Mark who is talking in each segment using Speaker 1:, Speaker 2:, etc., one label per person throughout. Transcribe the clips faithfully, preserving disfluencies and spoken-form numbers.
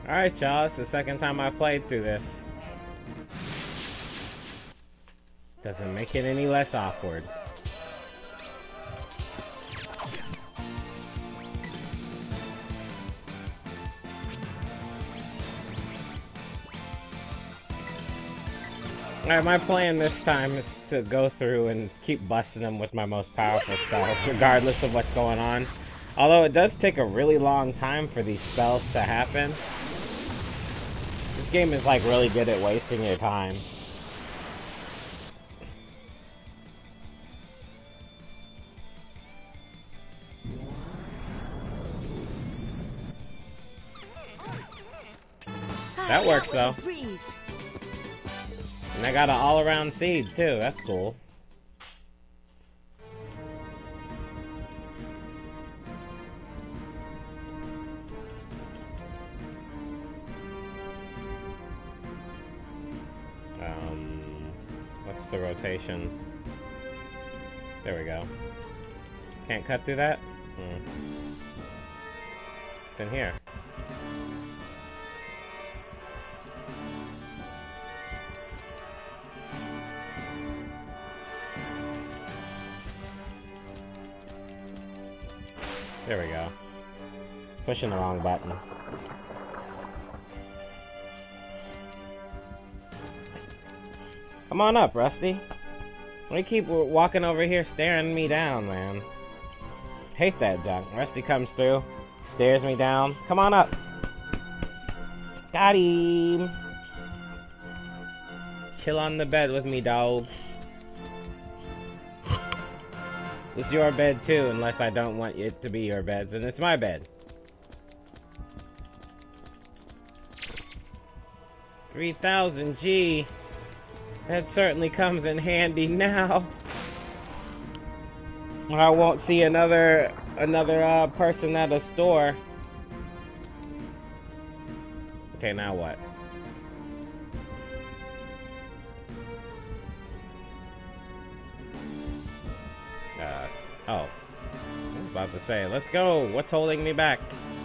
Speaker 1: Alright, y'all, it's the second time I played through this. Doesn't make it any less awkward. Alright, my plan this time is to go through and keep busting them with my most powerful spells, regardless of what's going on. Although it does take a really long time for these spells to happen. This game is like really good at wasting your time. That works though. And I got an all-around seed too, that's cool. Um, what's the rotation? There we go. Can't cut through that? Hmm. It's in here. There we go. Pushing the wrong button. Come on up, Rusty. Why you keep walking over here staring me down, man? Hate that junk. Rusty comes through, stares me down. Come on up. Got him. Chill on the bed with me, dog. It's your bed too, unless I don't want it to be your beds, and it's my bed. three thousand G. That certainly comes in handy now. I won't see another another uh, person at a store. Okay, now what? Uh, oh. I was about to say, let's go! What's holding me back?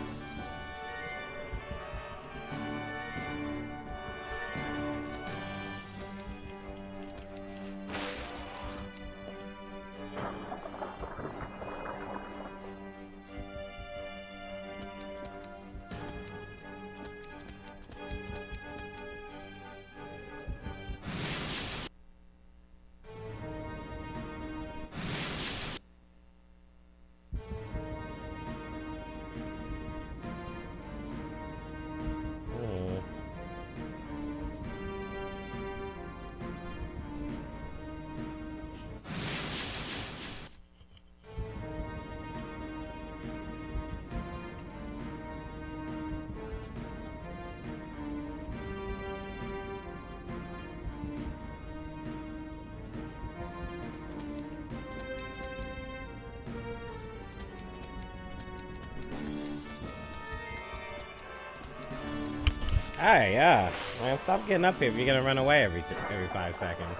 Speaker 1: Alright, yeah. Man, stop getting up here if you're gonna run away every every five seconds.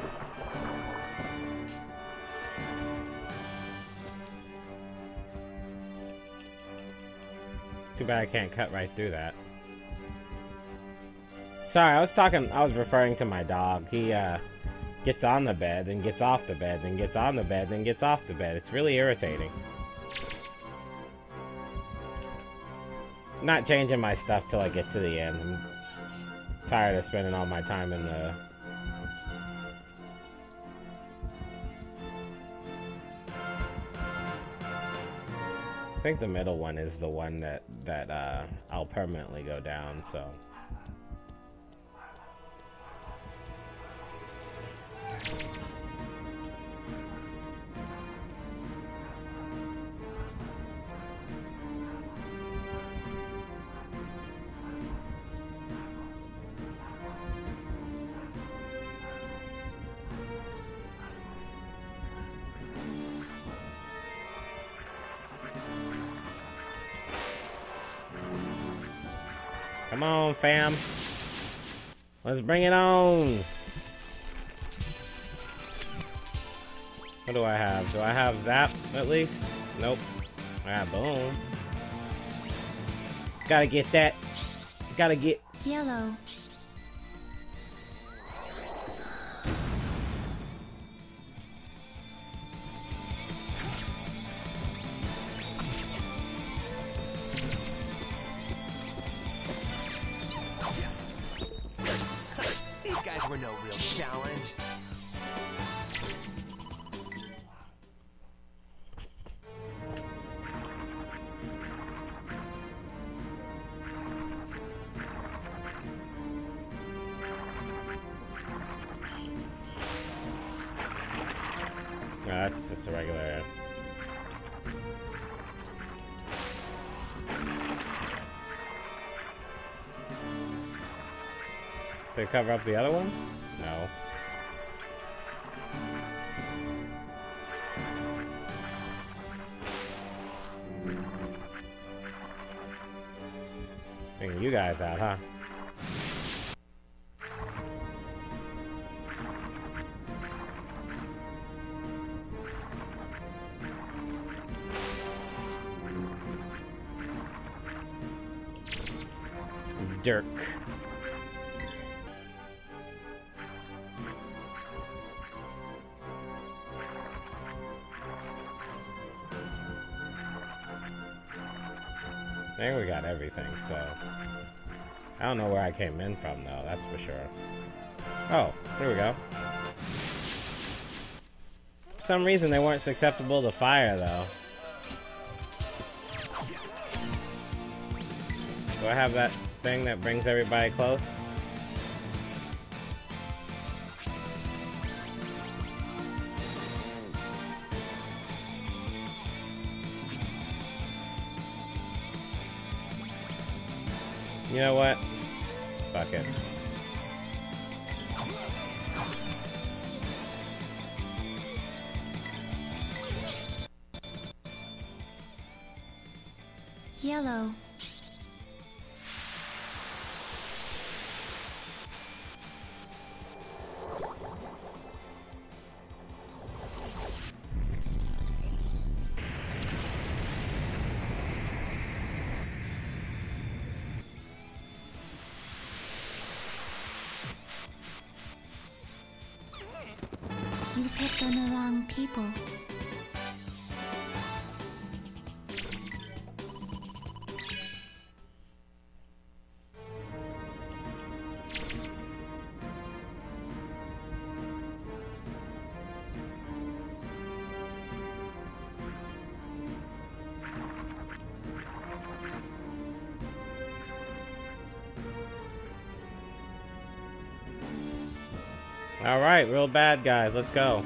Speaker 1: Too bad I can't cut right through that. Sorry, I was talking, I was referring to my dog. He, uh, gets on the bed, and gets off the bed, and gets on the bed, and gets off the bed. It's really irritating. I'm not changing my stuff till I get to the end. I'm tired of spending all my time in the... I think the middle one is the one that, that uh, I'll permanently go down, so... Come on, fam. Let's bring it on. What do I have? Do I have Zap, at least? Nope. Ah, boom. Gotta get that. Gotta get
Speaker 2: yellow.
Speaker 3: These guys were no real challenge.
Speaker 1: No, that's just a regular. Did it cover up the other one? No. Bringing you guys out, huh? Dirk. I think we got everything, so I don't know where I came in from though, that's for sure. Oh, here we go. For some reason they weren't susceptible to fire though. Do I have that thing that brings everybody close? You know what? Fuck it.
Speaker 2: Yellow. You picked on the wrong people.
Speaker 1: Alright, real bad guys, let's go.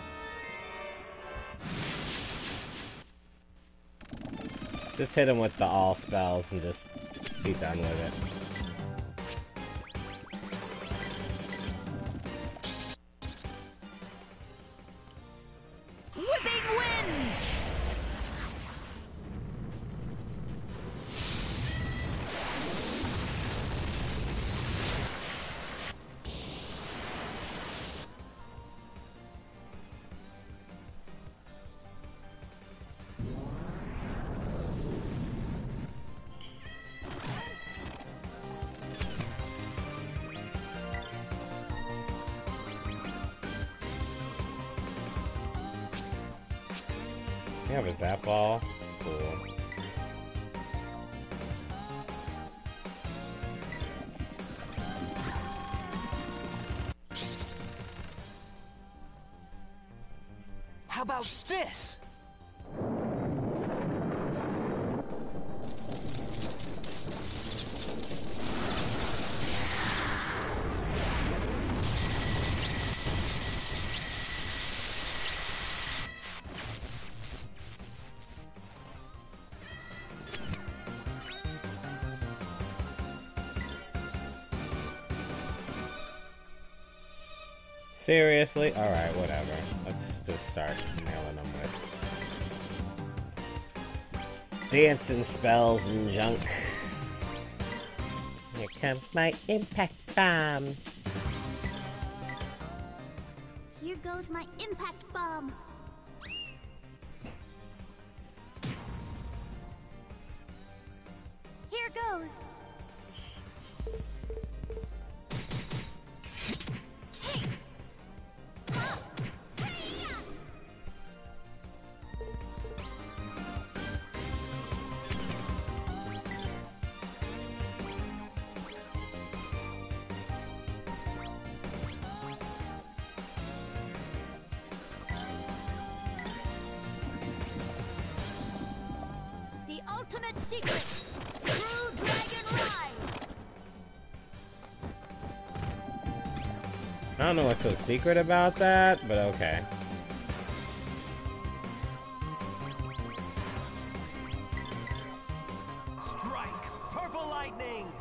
Speaker 1: Just hit him with the all spells and just be done with it.
Speaker 2: Whipping winds!
Speaker 1: You have a zap ball. Cool.
Speaker 3: How about this?
Speaker 1: Seriously? Alright, whatever. Let's just start nailing them with dancing spells and junk. Here comes my impact bomb.
Speaker 2: Here goes my impact bomb. Here goes. ultimate secret. True Dragon Rise.
Speaker 1: I don't know what's so secret about that, but okay.
Speaker 3: Strike! Purple lightning!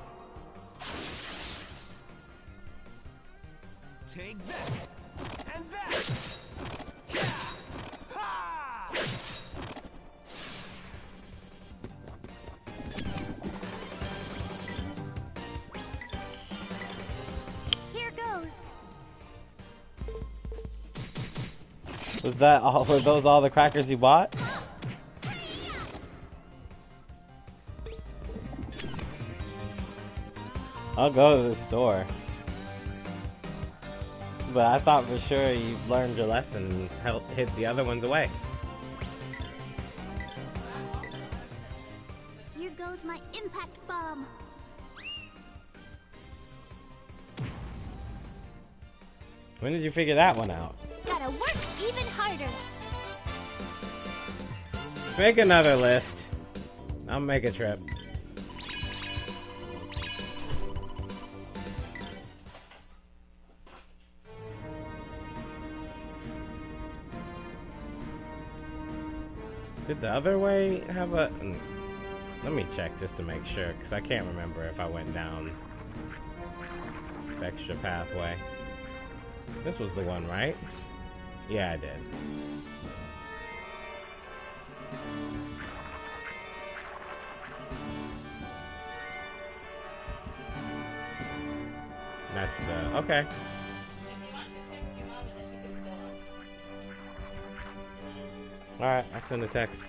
Speaker 3: Take that! And that! Yeah! Ha!
Speaker 2: Here goes.
Speaker 1: Was that all? Were those all the crackers you bought? I'll go to the store. But I thought for sure you learned your lesson and helped hit the other ones away.
Speaker 2: Here goes my impact bomb.
Speaker 1: When did you figure that one out?
Speaker 2: Gotta work even harder.
Speaker 1: Make another list. I'll make a trip. Did the other way have a... Let me check just to make sure, because I can't remember if I went down the extra pathway. This was the one, right? Yeah, I did. That's the... Okay. Alright, I'll send a text.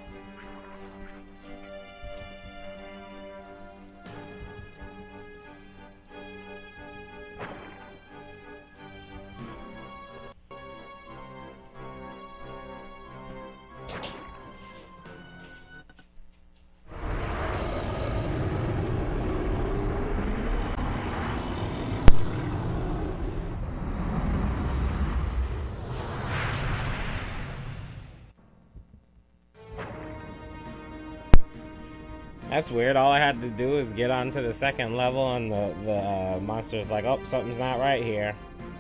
Speaker 1: That's weird. All I had to do is get onto the second level and the, the uh, monster's like, oh, something's not right here.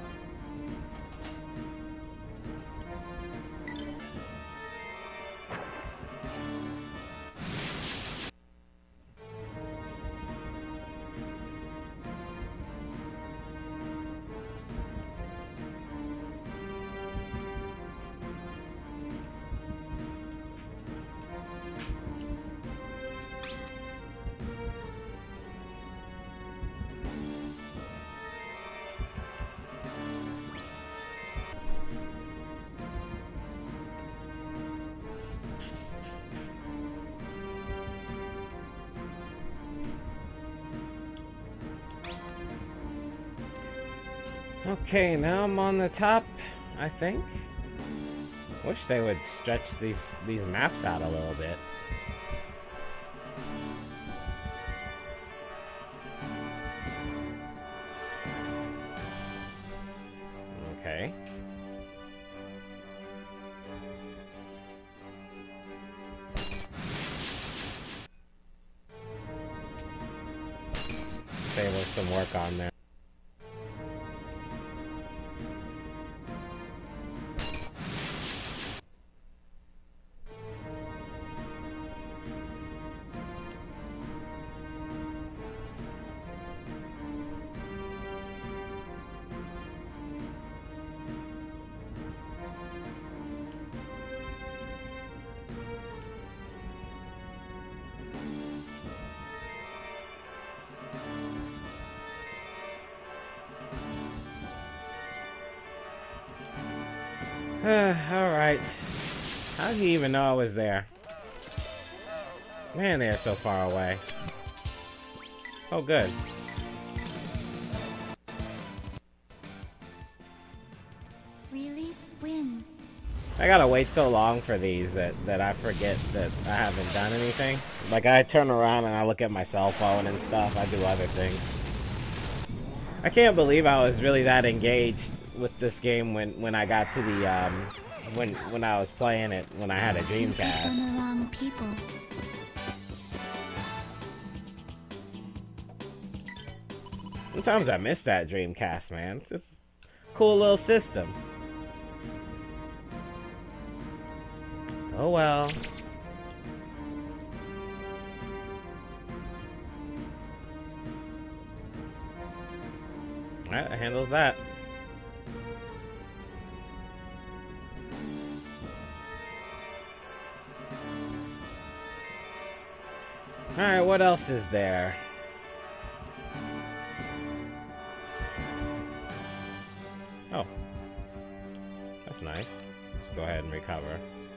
Speaker 1: Okay, now I'm on the top, I think. Wish they would stretch these these maps out a little bit. Okay. There was some work on there. Alright. How did he even know I was there? Man, they're so far away. Oh, good.
Speaker 2: Release wind.
Speaker 1: I gotta wait so long for these that, that I forget that I haven't done anything. Like, I turn around and I look at my cell phone and stuff. I do other things. I can't believe I was really that engaged with this game when when I got to the um when when I was playing it when I had a Dreamcast.
Speaker 2: On the wrong people.
Speaker 1: Sometimes I miss that Dreamcast, man. It's a cool little system. Oh well. That handles that. Alright, what else is there? Oh. That's nice. Let's go ahead and recover.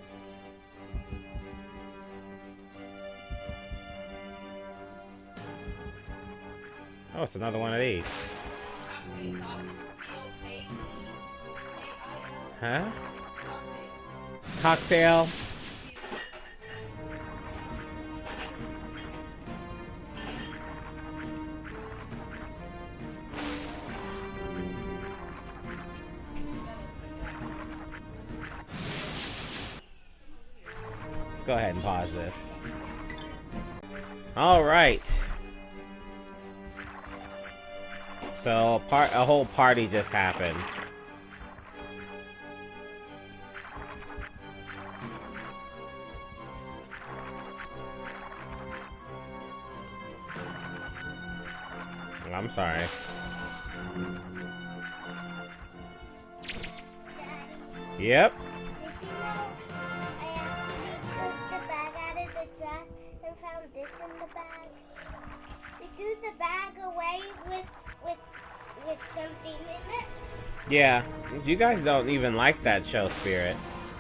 Speaker 1: Oh, it's another one of these. Huh? Cocktail. Let's go ahead and pause this. All right. So, part a whole party just happened. I'm sorry. Yep.
Speaker 2: Did you know I actually took the bag out of the trash and found this in the bag? They threw the bag away with with with something in it.
Speaker 1: Yeah, you guys don't even like that show, Spirit.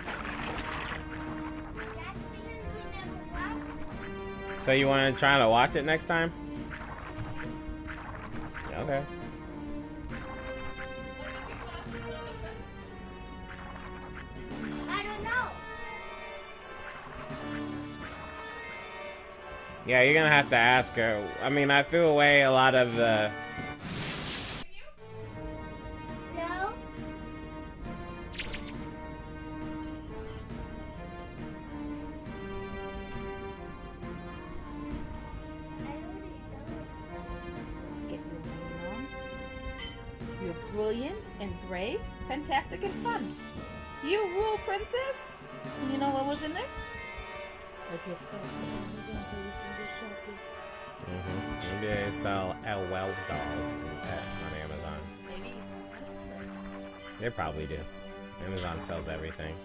Speaker 2: That's because we never watched it.
Speaker 1: So you want to try to watch it next time? Okay.
Speaker 2: I don't know.
Speaker 1: Yeah, you're gonna have to ask her. I mean, I threw away a lot of the...
Speaker 2: No.
Speaker 4: Get moving along. You're brilliant and brave, fantastic and fun. You rule, princess. You know what was in there? A gift card.
Speaker 1: Mm-hmm. Maybe they sell L W L dolls on Amazon.
Speaker 4: Maybe.
Speaker 1: They probably do. Amazon sells everything.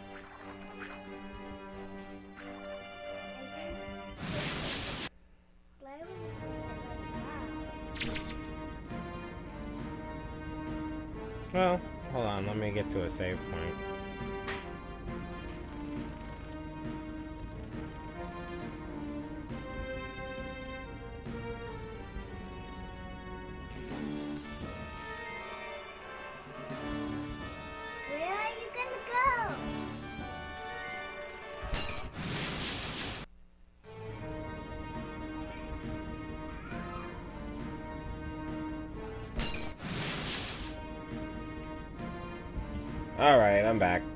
Speaker 2: Why would we do that?
Speaker 1: Well, hold on. Let me get to a save point.
Speaker 2: Where are you gonna go?
Speaker 1: Alright, I'm back.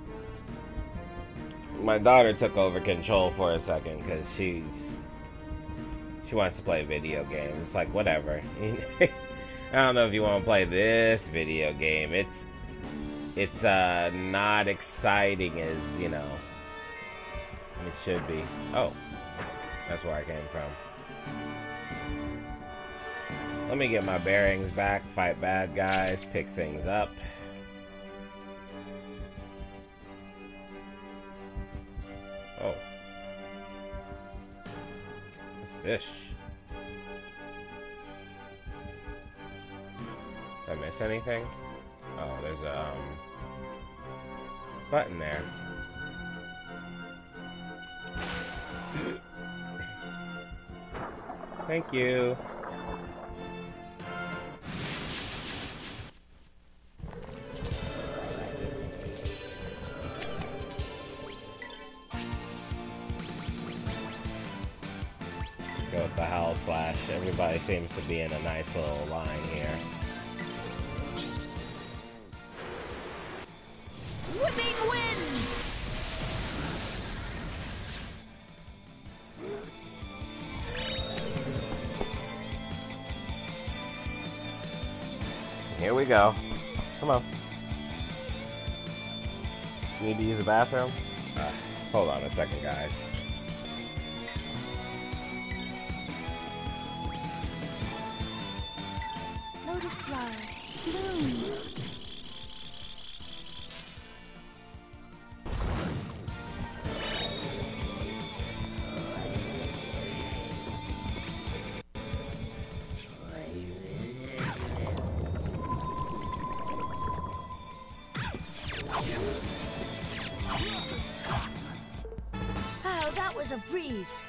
Speaker 1: My daughter took over control for a second because she's... She wants to play video games. It's like, whatever. I don't know if you want to play this video game. It's... It's, uh, not exciting as, you know... It should be. Oh. That's where I came from. Let me get my bearings back, fight bad guys, pick things up. Oh. What's this? Did I miss anything? Oh, there's a um, button there. Thank you. Go with the howl slash. Everybody seems to be in a nice little line here.
Speaker 4: Whipping wind!
Speaker 1: Here we go. Come on. Need to use the bathroom? Uh, hold on a second, guys.
Speaker 5: Lotus flower, bloom.
Speaker 6: Oh, that was a breeze.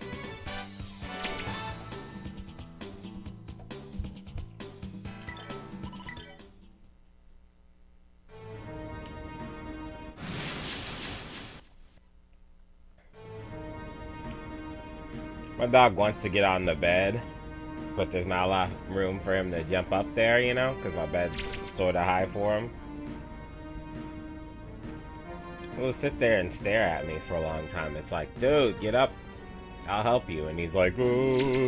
Speaker 1: My dog wants to get on the bed, but there's not a lot of room for him to jump up there, you know, because my bed's sort of high for him. He'll sit there and stare at me for a long time. It's like, dude, get up. I'll help you. And he's like, oh.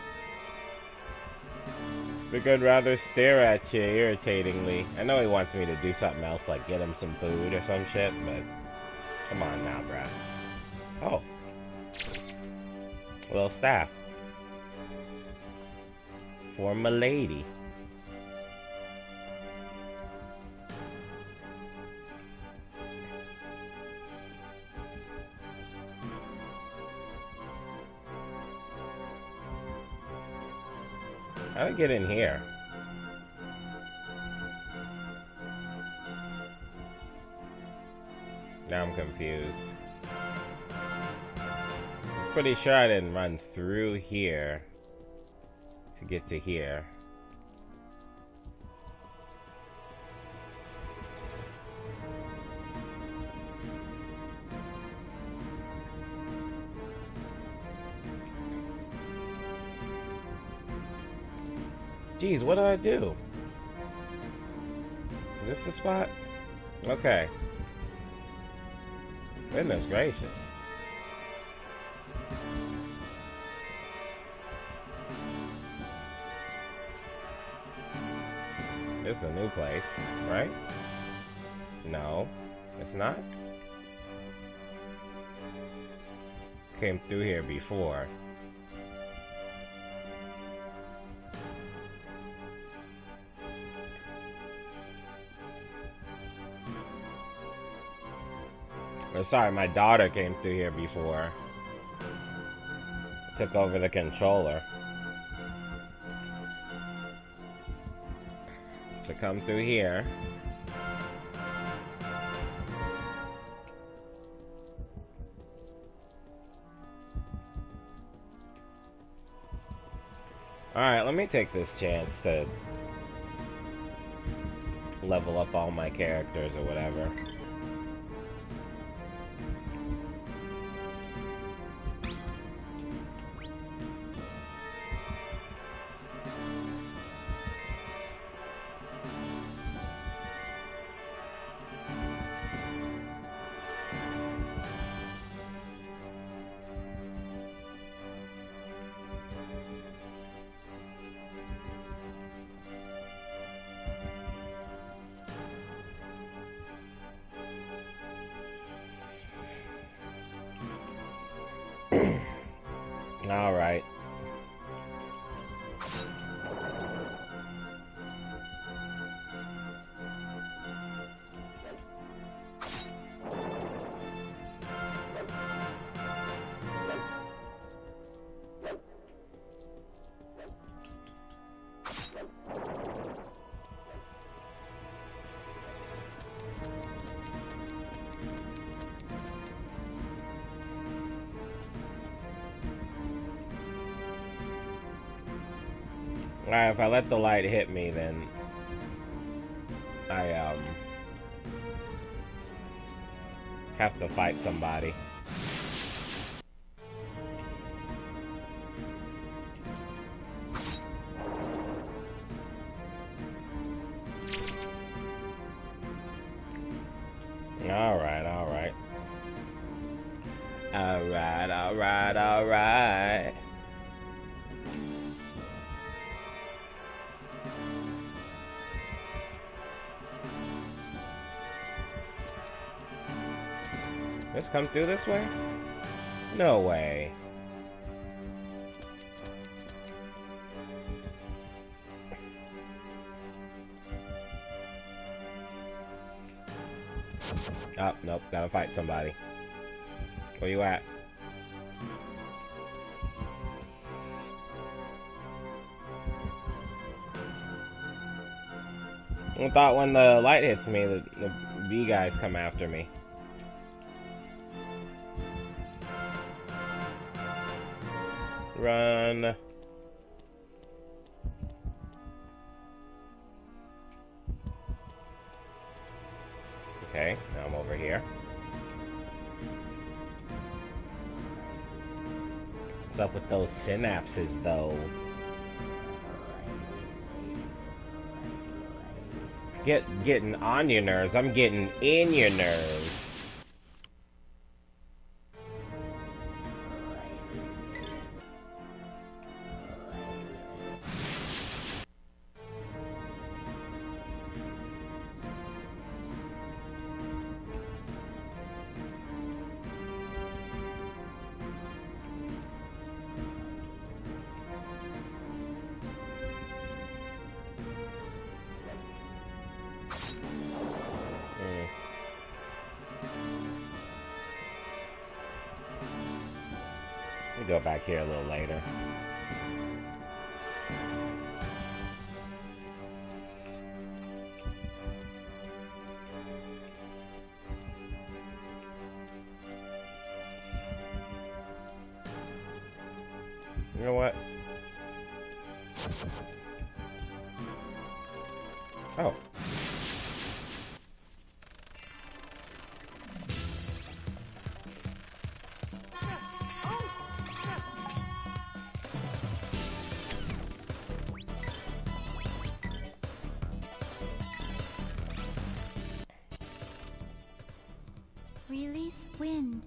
Speaker 1: I think I'd rather stare at you irritatingly. I know he wants me to do something else, like get him some food or some shit, but come on now, bruh. Oh. A little staff. For my lady. How do I get in here? Now I'm confused. I'm pretty sure I didn't run through here to get to here. Jeez, what do I do? Is this the spot? Okay. Goodness gracious. This is a new place, right? No, it's not. Came through here before. Oh, sorry, my daughter came through here before. Took over the controller. To come through here. Alright, let me take this chance to level up all my characters or whatever. All right. Alright, if I let the light hit me, then I, um, have to fight somebody. Alright, alright. Alright, alright, alright. Just come through this way? No way. Oh, nope, gotta fight somebody. Where you at? I thought when the light hits me, the, the bee guys come after me. Run. Okay, now I'm over here. What's up with those synapses, though? Get getting on your nerves. I'm getting in your nerves. Go back here a little later. You know what? Oh.
Speaker 5: Release wind.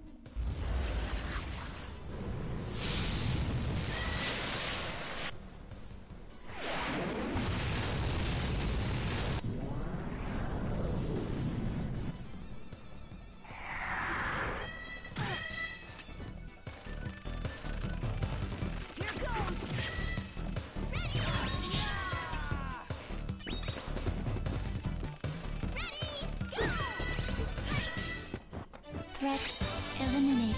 Speaker 5: Threat eliminated.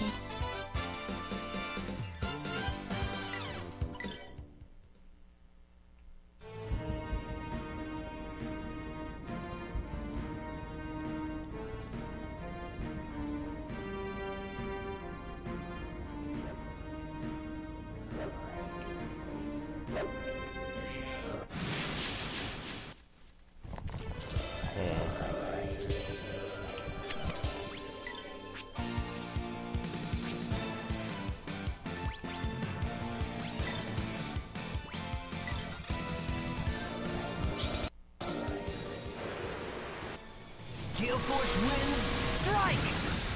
Speaker 3: Gale Force wins. Strike!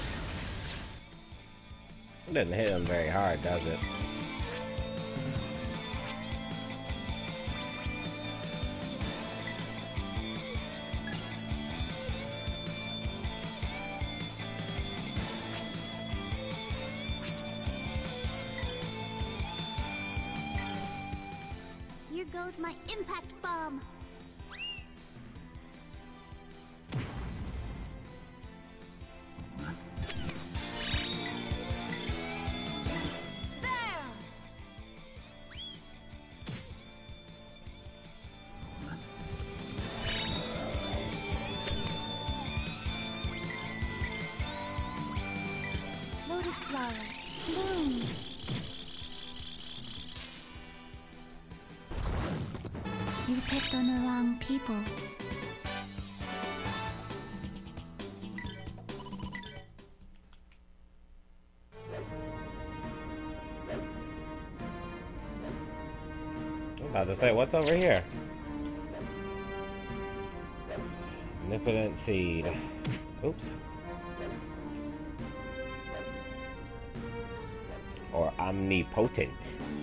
Speaker 1: It doesn't hit him very hard, does it?
Speaker 5: Here goes my impact bomb. Lotus flower, bloom. You picked on the wrong people.
Speaker 1: I'm about to say, what's over here? Omnipotent seed. Oops. Or omnipotent.